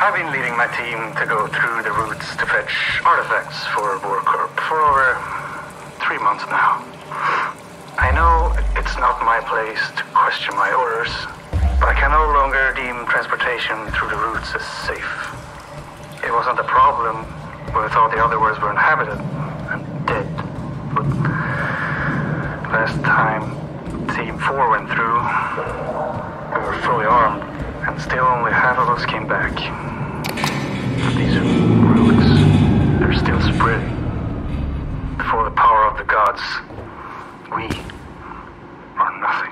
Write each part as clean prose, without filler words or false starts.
I've been leading my team to go through the routes to fetch artifacts for Vorkorp for over 3 months now. I know it's not my place to question my orders, but I can no longer deem transportation through the routes as safe. It wasn't a problem when we thought the other worlds were inhabited and dead. But last time Team 4 went through, we were fully armed, and still only half of us came back. These routes, they're still spreading. Before the power of the gods, we are nothing.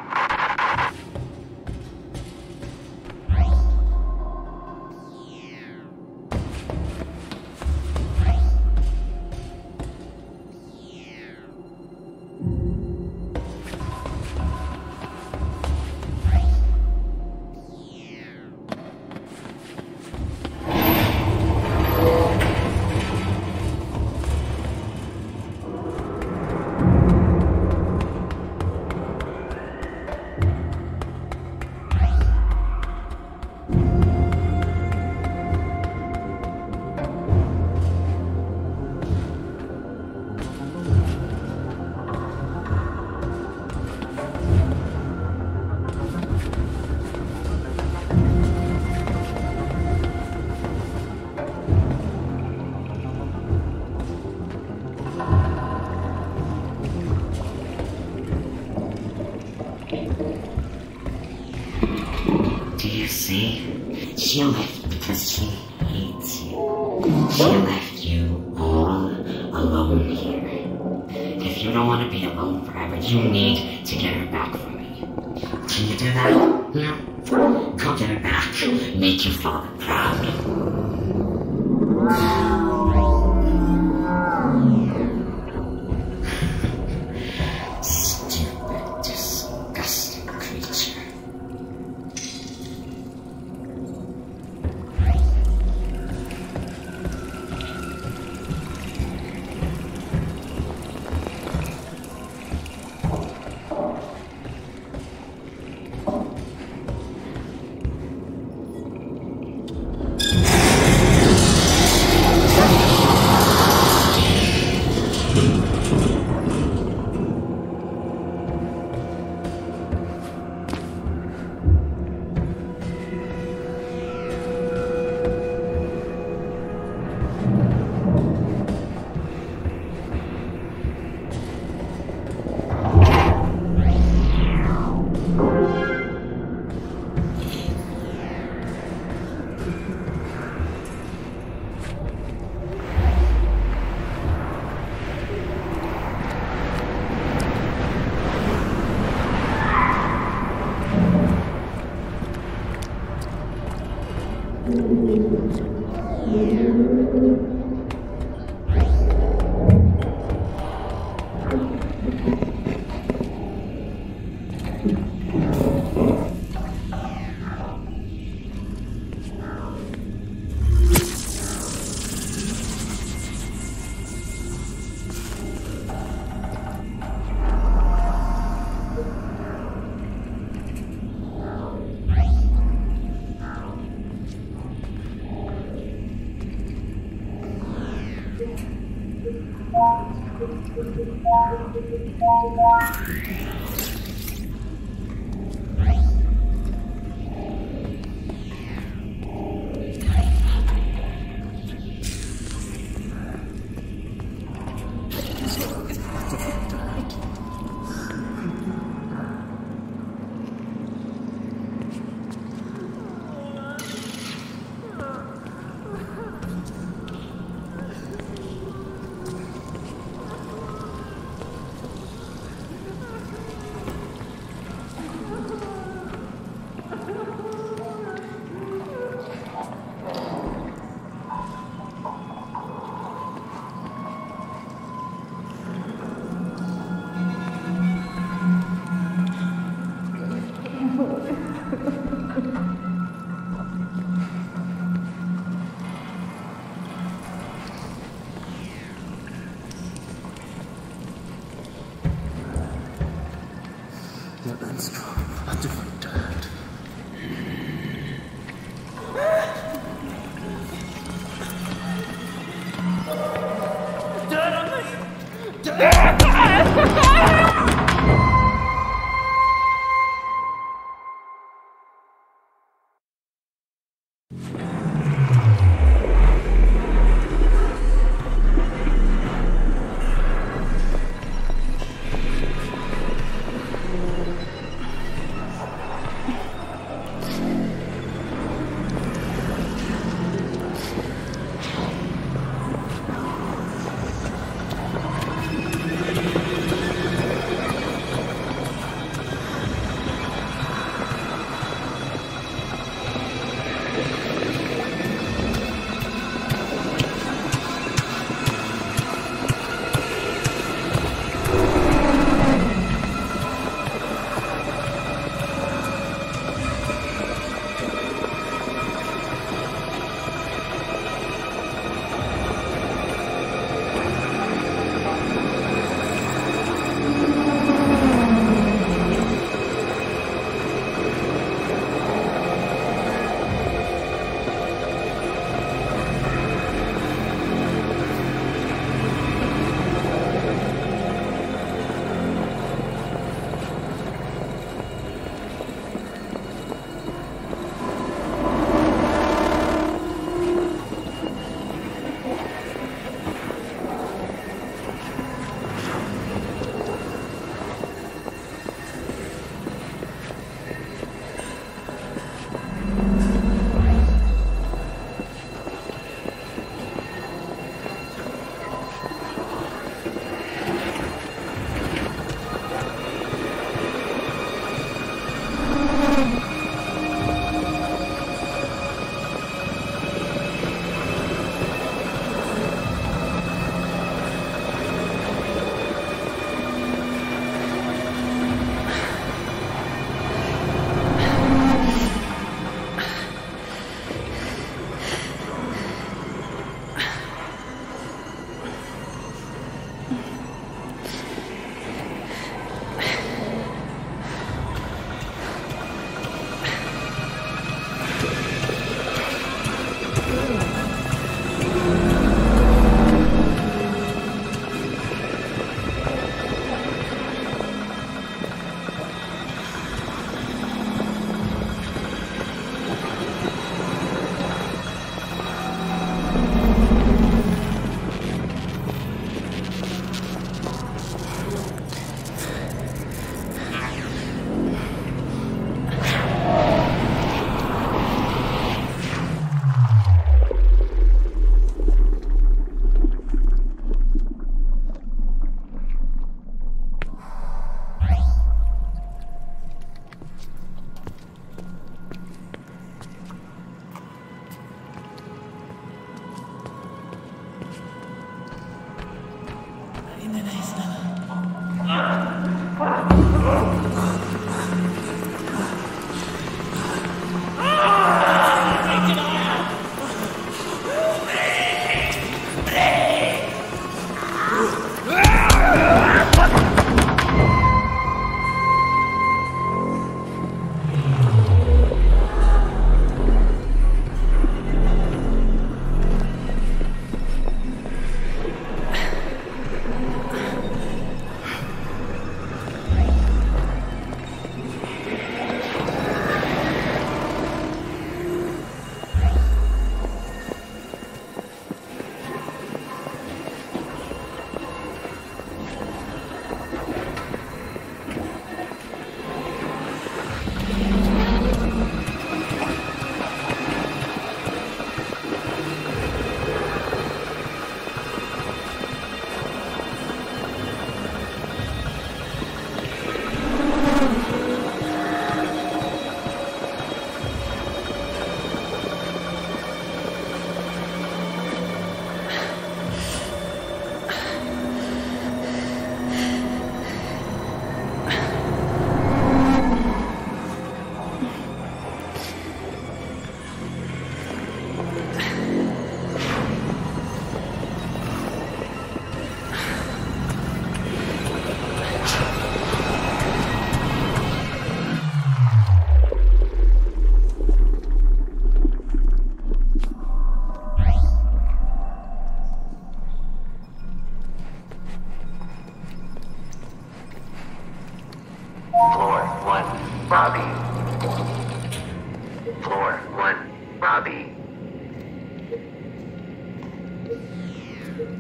She left because she hates you. She left you all alone here. If you don't want to be alone forever, you need to get her back from me. Can you do that? Yeah. Go get her back. Make your father proud. Stupid, disgusting creature.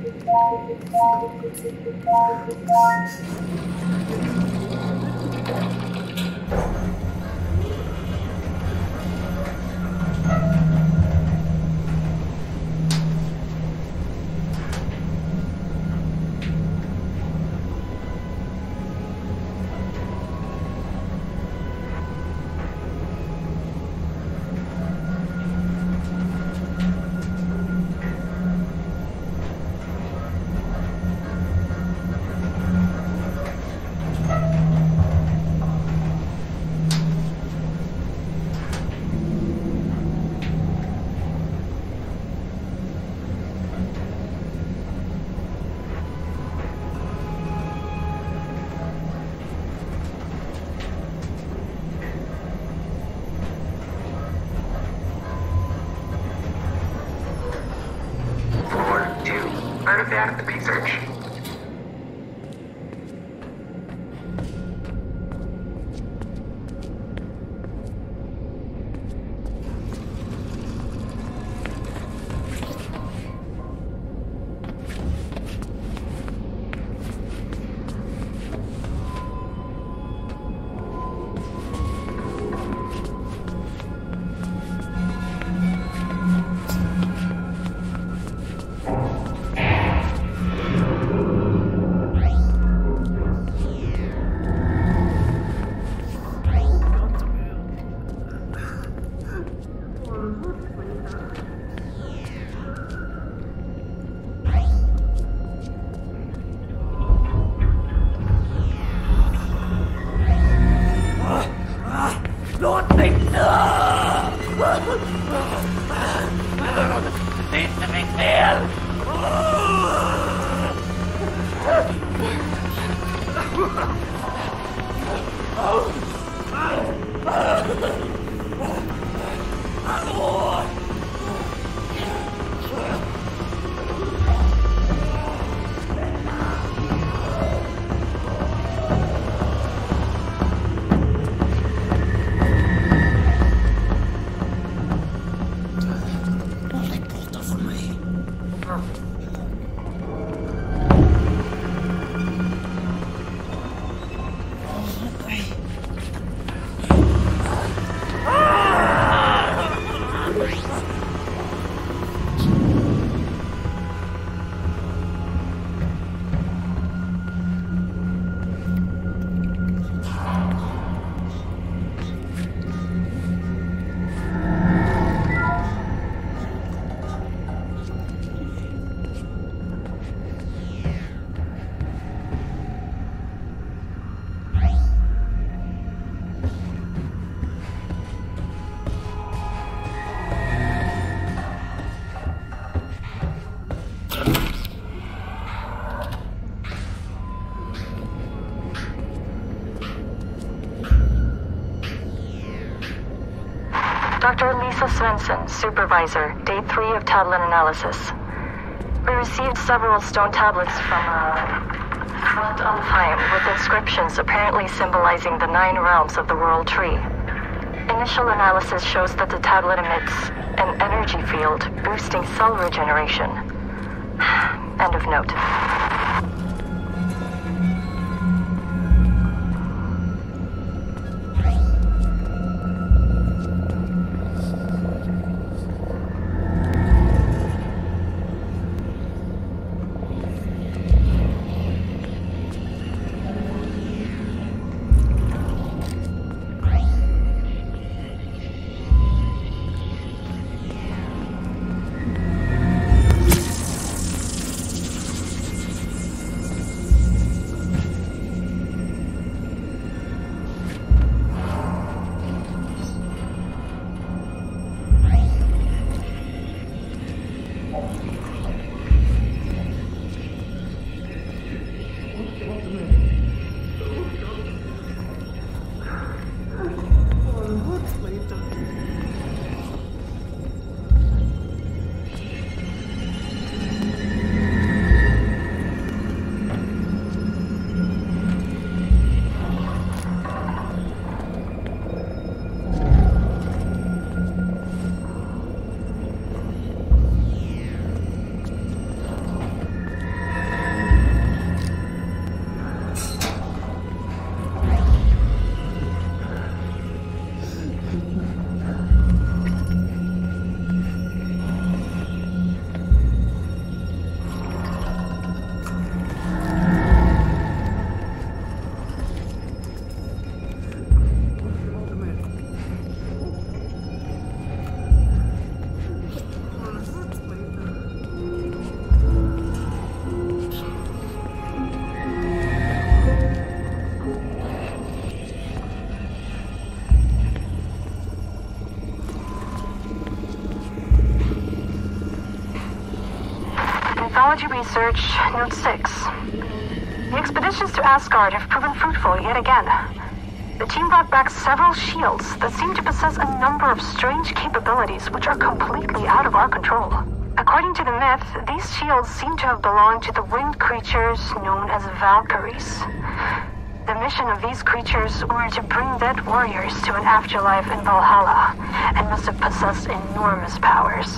Artifact research. Dr. Lisa Svensson, Supervisor, Day 3 of tablet analysis. We received several stone tablets from Front on Fime with inscriptions apparently symbolizing the 9 realms of the World Tree. Initial analysis shows that the tablet emits an energy field boosting cell regeneration. End of note. Mythology Research, Note 6. The expeditions to Asgard have proven fruitful yet again. The team brought back several shields that seem to possess a number of strange capabilities which are completely out of our control. According to the myth, these shields seem to have belonged to the winged creatures known as Valkyries. The mission of these creatures were to bring dead warriors to an afterlife in Valhalla, and must have possessed enormous powers.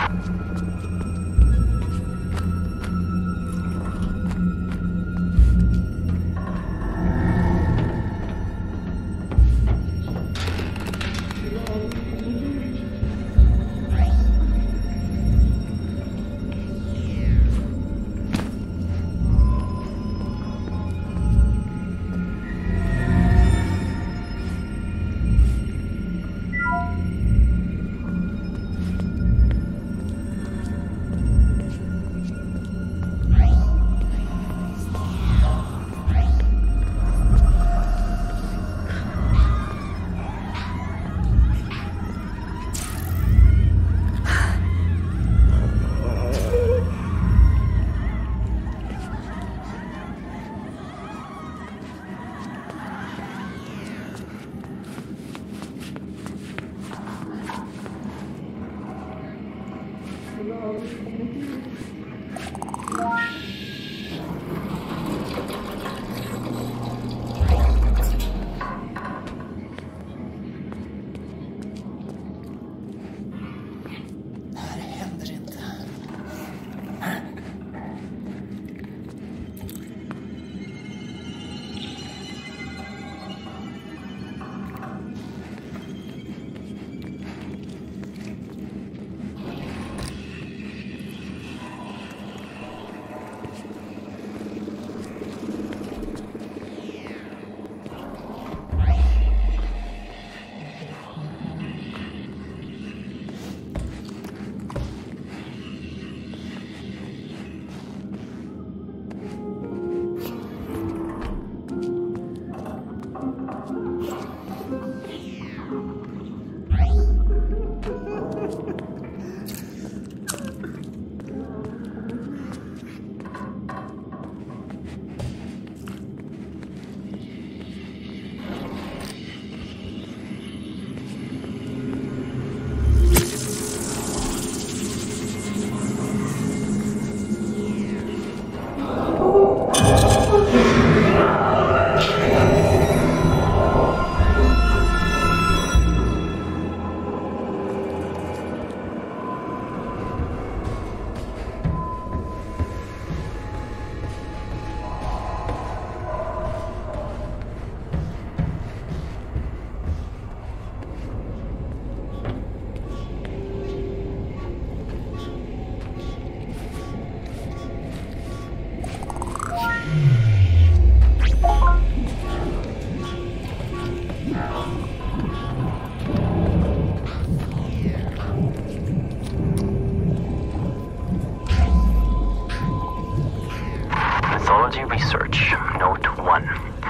Mythology Research, Note 1.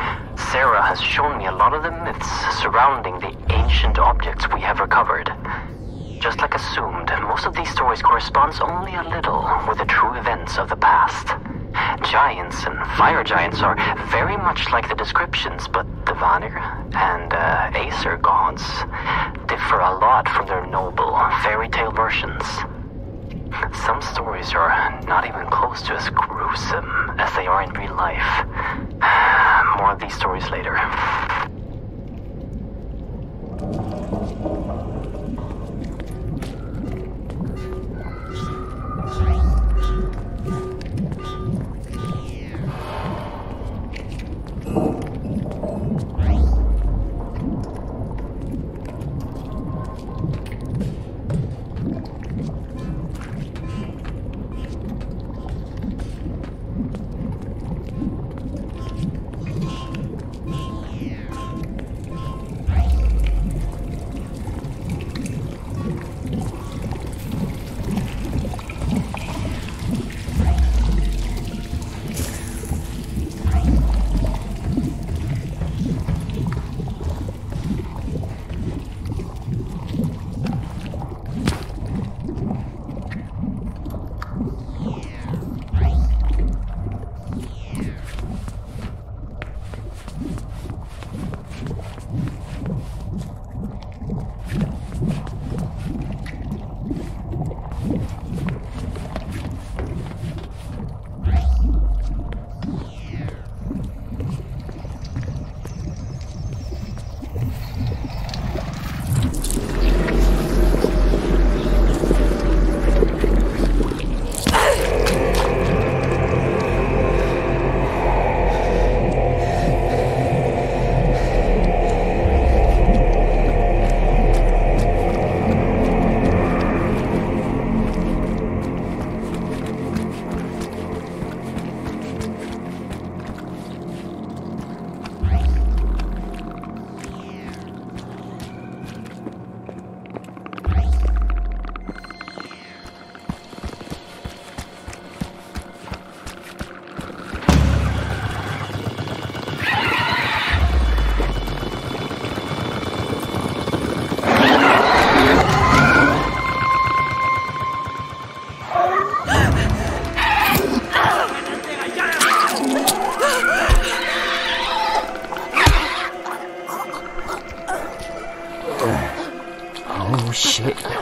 Sarah has shown me a lot of the myths surrounding the ancient objects we have recovered. Just like assumed, most of these stories corresponds only a little with the true events of the past. Giants and fire giants are very much like the descriptions, but the Vanir and Aesir gods differ a lot from their noble fairy tale versions. Some stories are not even close to as gruesome as they are in real life. More of these stories later.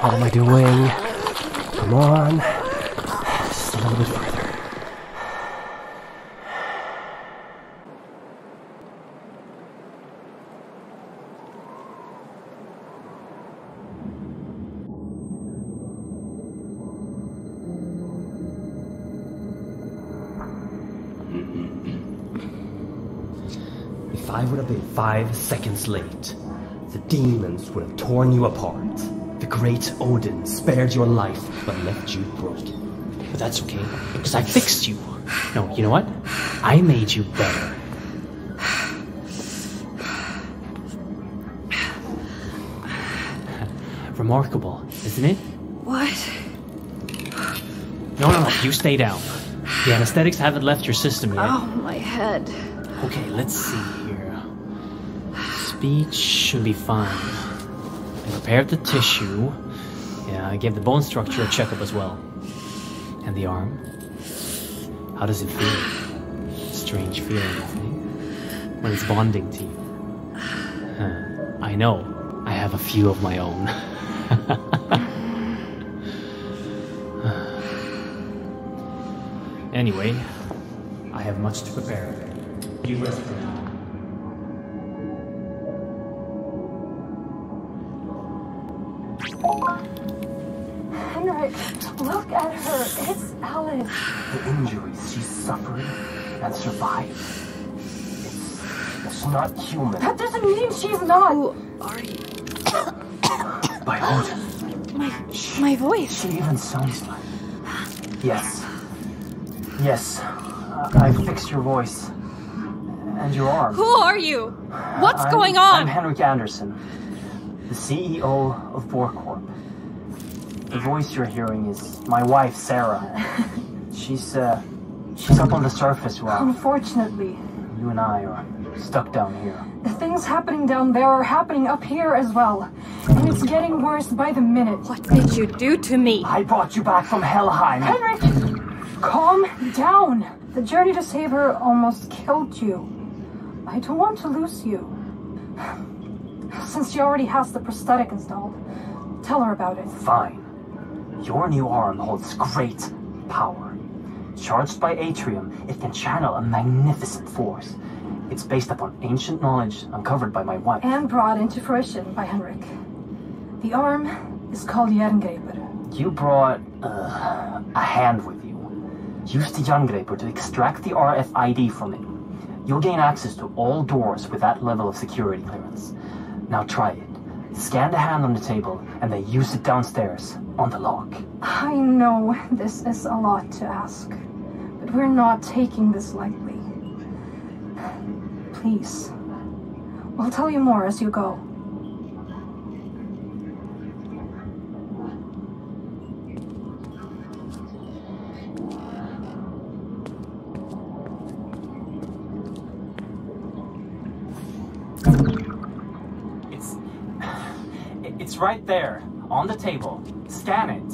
What am I doing? Come on. Just a little bit further. If I would have been 5 seconds late, the demons would have torn you apart. The great Odin spared your life, but left you broken. But that's okay, because I fixed you. No, you know what? I made you better. Remarkable, isn't it? What? No, you stay down. The anesthetics haven't left your system yet. Oh, my head. Okay, let's see here. Speech should be fine. I prepared the tissue. Yeah, I gave the bone structure a checkup as well. And the arm? How does it feel? Strange feeling, isn't it? When it's bonding to you. I know. I have a few of my own. Anyway, I have much to prepare. You rest for now. Henrik, look at her. It's Alice. The injuries she's suffered and survived. It's not human. That doesn't mean she's not. Who are you? By Odin. My voice. She even sounds like... Yes. Yes. I fixed your voice. And your arm. Who are you? What's going on? I'm Henrik Anderson, the CEO of Borcorp. The voice you're hearing is my wife, Sarah. She's up on the surface while Unfortunately, you and I are stuck down here. the things happening down there are happening up here as well. And it's getting worse by the minute. What did you do to me? I brought you back from Helheim. Henrik, calm down. The journey to save her almost killed you. I don't want to lose you. Since she already has the prosthetic installed, tell her about it. Fine. Your new arm holds great power. Charged by Atrium, it can channel a magnificent force. It's based upon ancient knowledge uncovered by my wife. And brought into fruition by Henrik. The arm is called Jerngreper. You brought a hand with you. Use the Jerngreper to extract the RFID from it. You'll gain access to all doors with that level of security clearance. Now try it. Scan the hand on the table and then use it downstairs on the lock. I know this is a lot to ask, but we're not taking this lightly. Please. I'll tell you more as you go. It's right there, on the table. Scan it.